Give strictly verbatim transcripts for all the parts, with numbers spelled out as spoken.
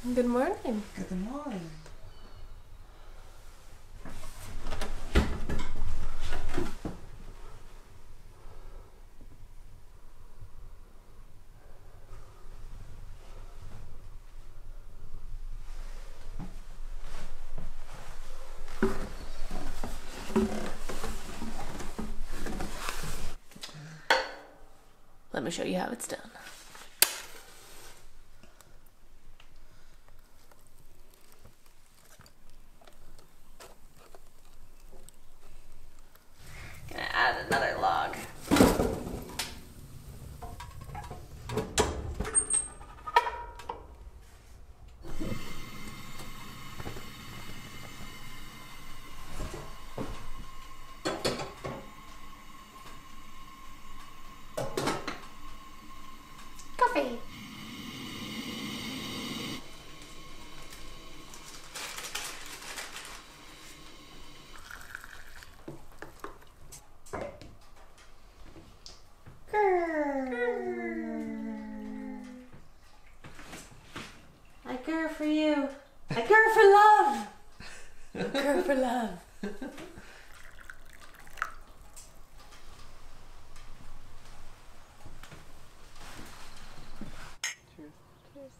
Good morning. Good morning. Let me show you how it's done. Gonna add another log. Coffee. I care for you. I care for love. I care for love. Cheers. Cheers.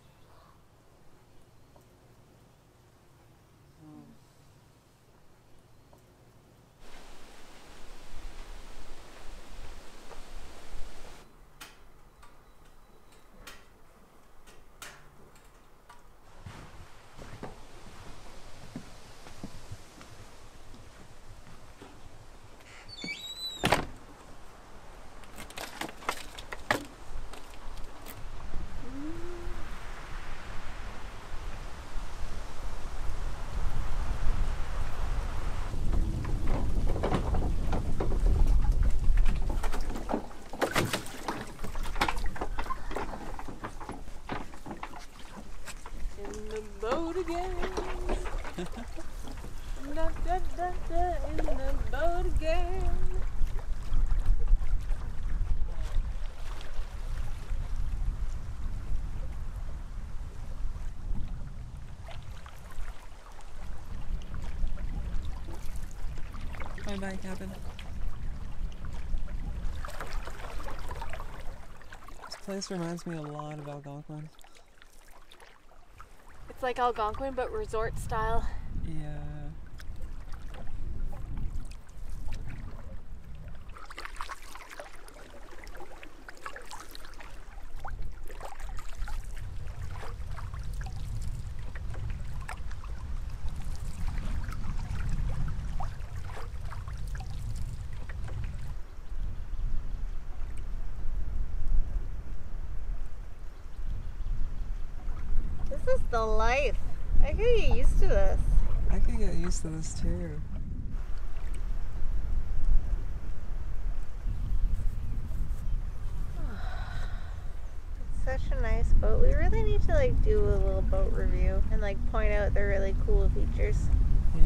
Boat again. Da, da, da, da, in the boat again. Bye bye, cabin. This place reminds me a lot of Algonquin. It's like Algonquin, but resort style. Yeah. This is the life. I could get used to this. I could get used to this too. It's such a nice boat. We really need to like do a little boat review and like point out the really cool features. Yeah.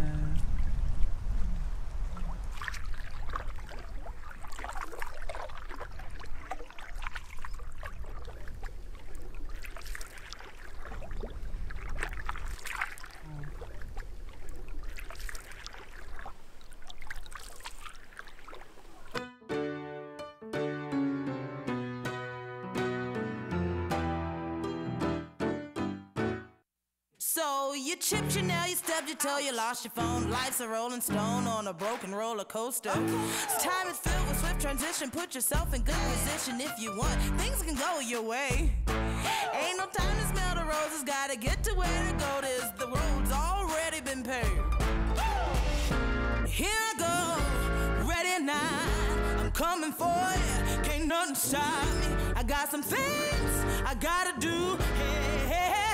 So you chipped your nail, you stubbed your toe, you lost your phone. Life's a rolling stone on a broken roller coaster. Time is filled with swift transition. Put yourself in good position if you want. Things can go your way. Ain't no time to smell the roses. Gotta get to where to go. This the road's already been paved. Here I go, ready now. I'm coming for you. Can't nothing stop me. I got some things I gotta do. Hey, hey, hey.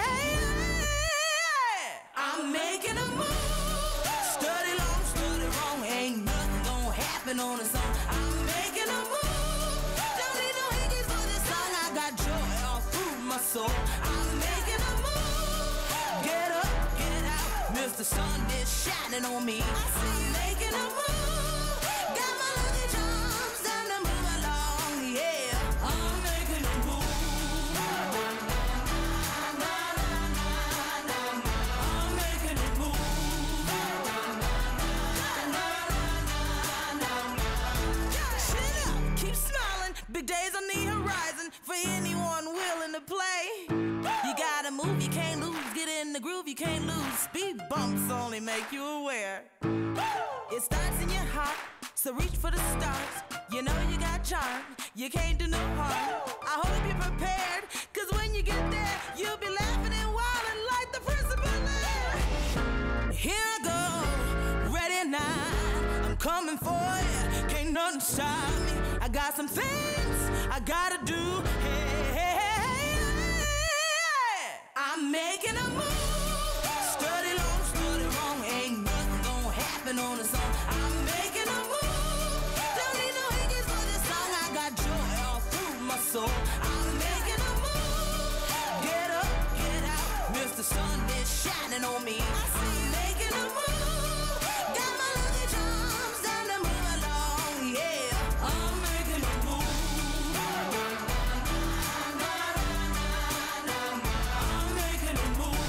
I'm making a move. Study long, study wrong. Ain't nothing gonna happen on its own. I'm making a move. Don't need no hickeys for this song. I got joy all through my soul. I'm making a move. Get up, get out. Mister Sun is shining on me. I'm making a move. Got my luggage arms, time to move along. Yeah, I'm making a move. Na, na, na, na, na. you can't lose. Speed bumps only make you aware. It starts in your heart, so reach for the stars. You know you got charm, you can't do no harm. I hope you're prepared, cause when you get there, you'll be laughing and wilding like the principal there. Here I go, ready now, I'm coming for you, can't nothing stop me. I got some things I gotta do. Hey, hey, hey, hey. I'm making a move. Study long, study wrong. Ain't nothing gonna happen on its own. I'm making a move. Don't need no hickeys for this song. I got joy all through my soul. I'm making a move. Get up, get out. Mister Sun is shining on me. I'm making a move. Got my lucky charms, time to move along. Yeah, I'm making a move. I'm making a move.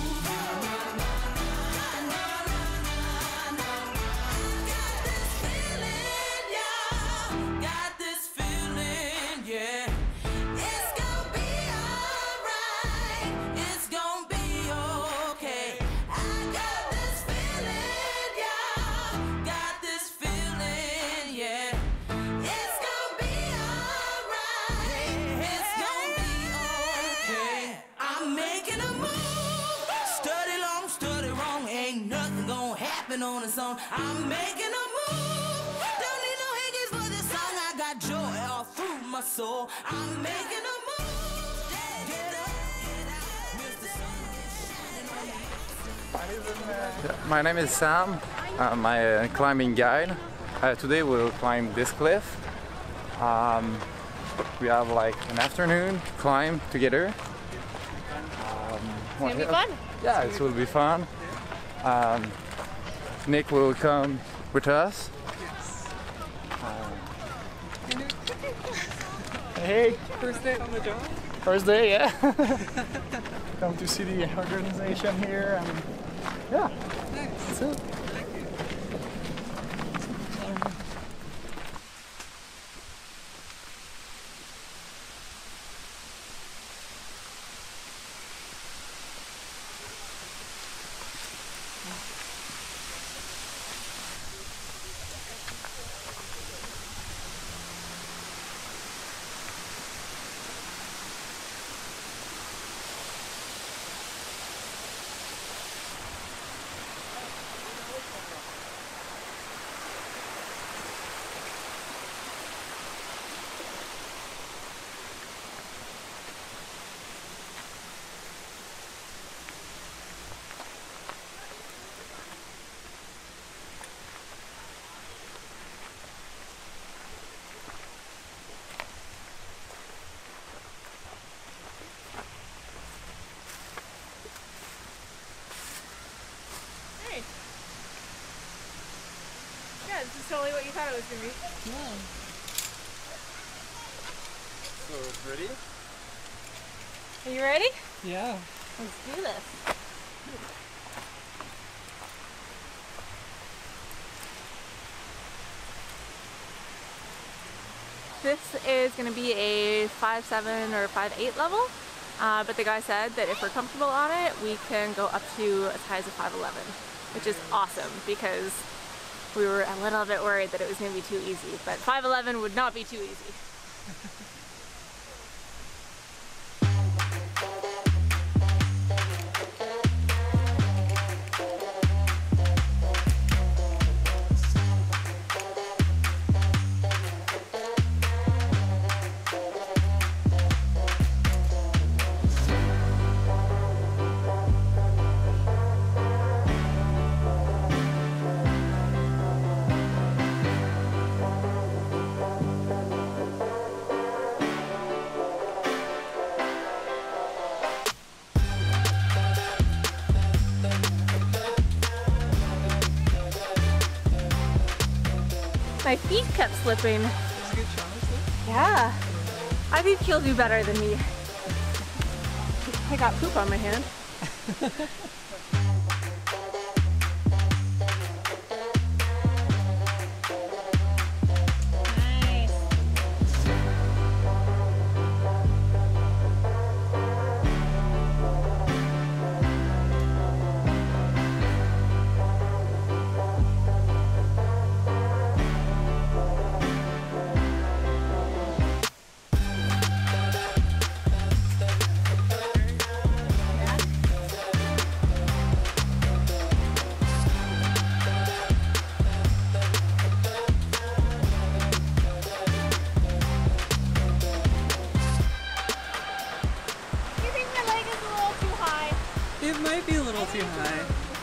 Got this feeling, yeah. Got this feeling, yeah. It's gonna be alright. It's gonna be okay. I got this feeling, yeah. Got this feeling, yeah. It's gonna be alright. It's gonna be okay. I'm making a move. Study long, study wrong. Ain't nothing gonna happen on its own. I'm making a move. Don't need no hickeys for this song. I got joy all through my soul. I'm making a move. Get up, get out. Mister Sun is shining on me. My name is Sam. I'm a uh, climbing guide. Uh, today we'll climb this cliff. Um, we have like an afternoon climb together. Um, It's gonna be fun. Yeah, it will be fun. Um, Nick will come with us. Hey, First day on the job? first day, yeah. Come to see the organization here, and yeah, Nice. that's it. Thank you. Nice. Yeah, this is totally what you thought it was gonna be. So ready? Are you ready? Yeah. Let's do this. This is going to be a five seven or five eight level, uh, but the guy said that if we're comfortable on it, we can go up to as high as a five eleven, which is awesome because we were a little bit worried that it was going to be too easy, but five eleven would not be too easy. My feet kept slipping. Did you get challenged though? Yeah. I think he'll do better than me. I got poop on my hand. Nice. It might be a little too high.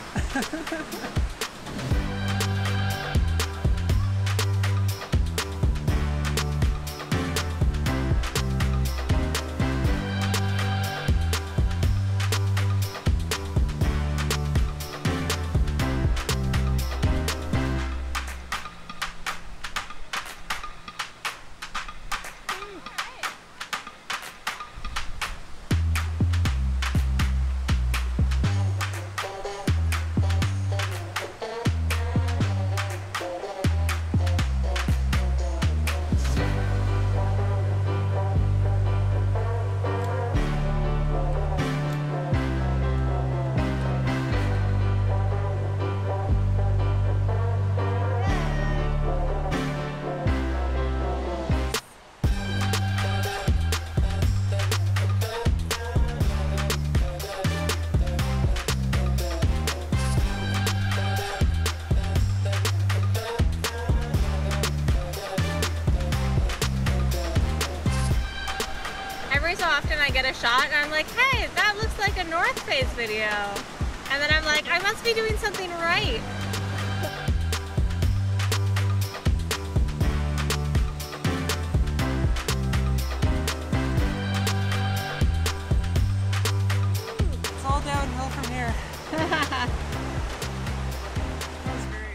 Every so often I get a shot and I'm like, hey, that looks like a North Face video. And then I'm like, I must be doing something right. It's all downhill from here. That was great.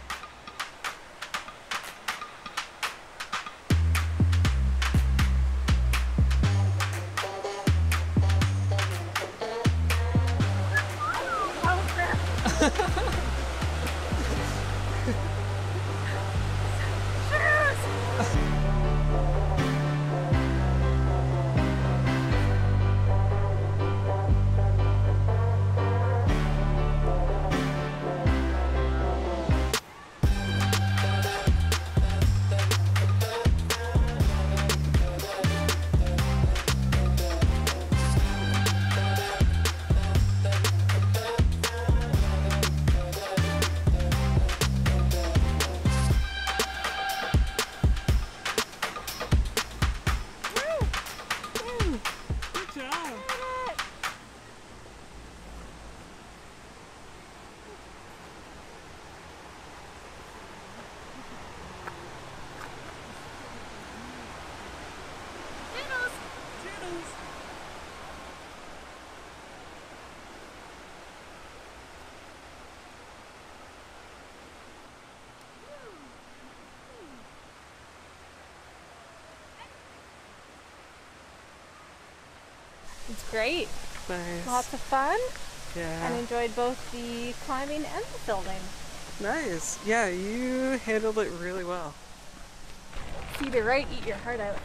It's great. Nice. Lots of fun. Yeah. And enjoyed both the climbing and the filming. Nice. Yeah, you handled it really well. See the right, eat your heart out.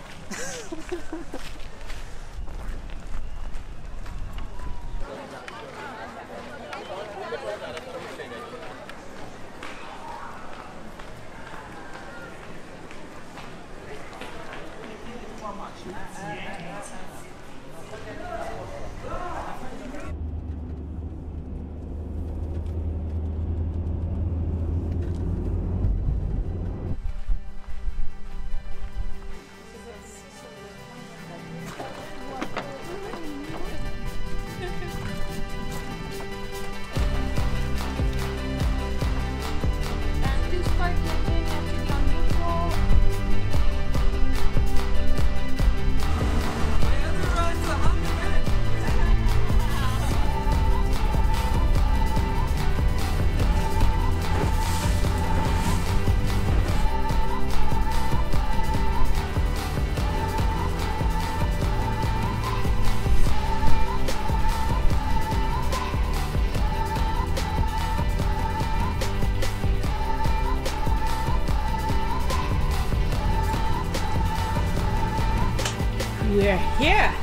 We're here.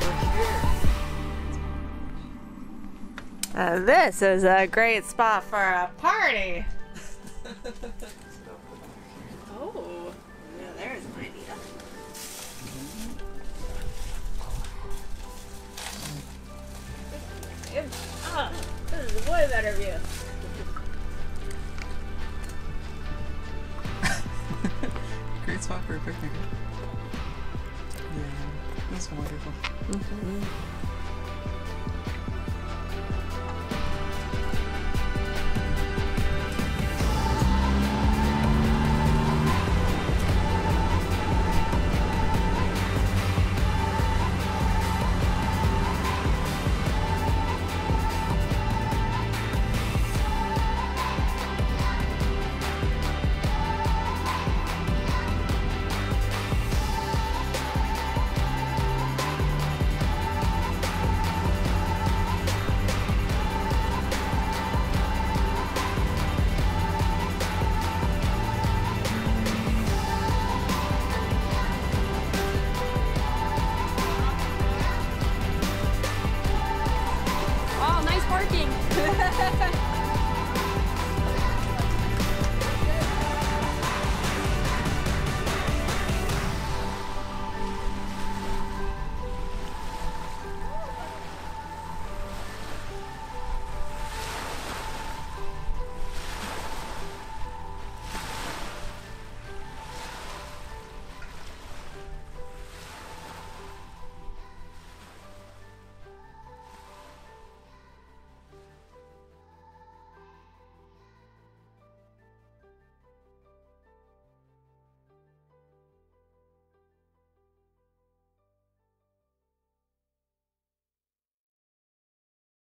Uh, this is a great spot for a party. Oh, yeah, there's an idea. Oh, this is a way better view. Great spot for a picnic. Yeah, that's wonderful. Mm-hmm. working.